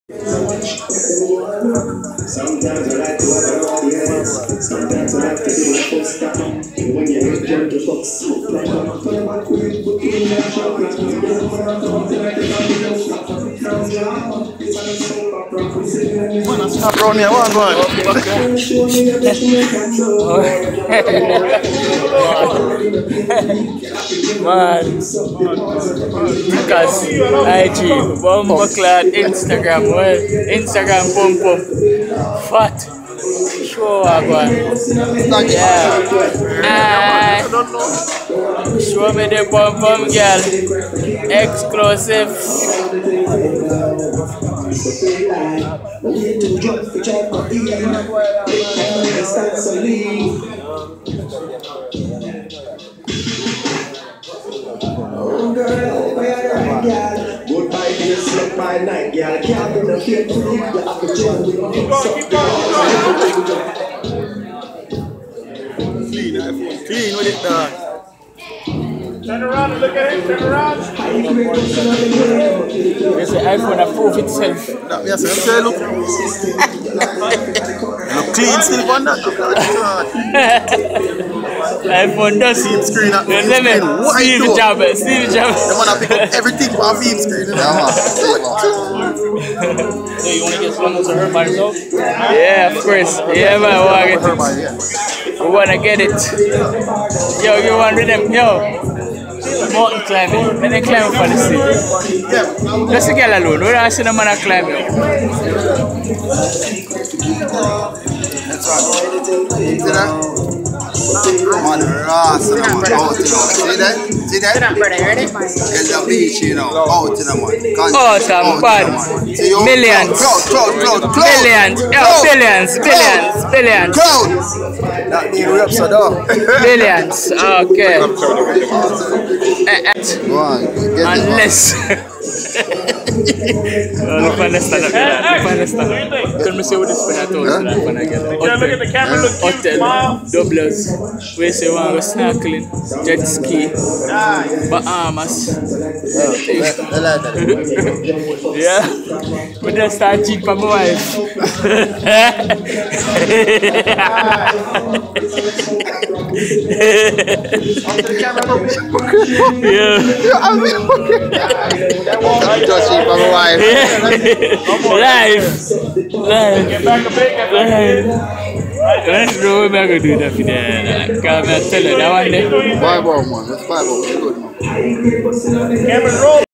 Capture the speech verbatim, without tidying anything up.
Sometimes I like to have an audience. Sometimes I like to do a full stop. When you hit jump the fuck soup like a turn my queen, but in that shop, it's me. Man, stop around here, one boy. Man, because I G, Bumbleclad, Instagram, well, Instagram pump pump, fat, show up, man. Yeah, uh, show me the pump pump girl, exclusive. Oh girl, I got girl. Goodbye to your sleep by night, girl. Can't be no fear to leave you up the jail with me. Clean, iPhone clean with it, dog. Turn around and look at him, turn around. There's an iPhone approve itself. That me I say, look. Look clean still on that. iPhone does Feed screen at the limit. See the job, see the job. The man I pick up everything for a feed screen. Yeah, So you want to get someone to hurt by yourself? Yeah, of course. Yeah, man, we want to get it. We want to get it. Yo, you want rhythm? Yo. Mountain climbing. Then they climb up on the sea. Just a girl alone. We don't see no man climbing. That's right. See that? Man, Ross, you know, man, out, you know. See that? See that? In the beach, you know, out, you know, man. Awesome, bad. Millions. Crowd, crowd, crowd, crowd. Millions. Yo, billions, billions, billions. Crowd. That need reps, so though. Billions. Okay. Go on, get Unless. Look on the stand up. Look on the stand up. Can we see what this pen at all? Look at the camera, look cute, Hotel, smile. doublers. We say one go snorkeling, jet ski, Bahamas. Yeah. We just start cheap for my wife. Just for my wife. Life. Life. Get back a bit, get back a bit. Let's know what we're going to do that for that. Come and tell her that one day. Five hours, man. That's five hours. Good, man. Camera's rolling.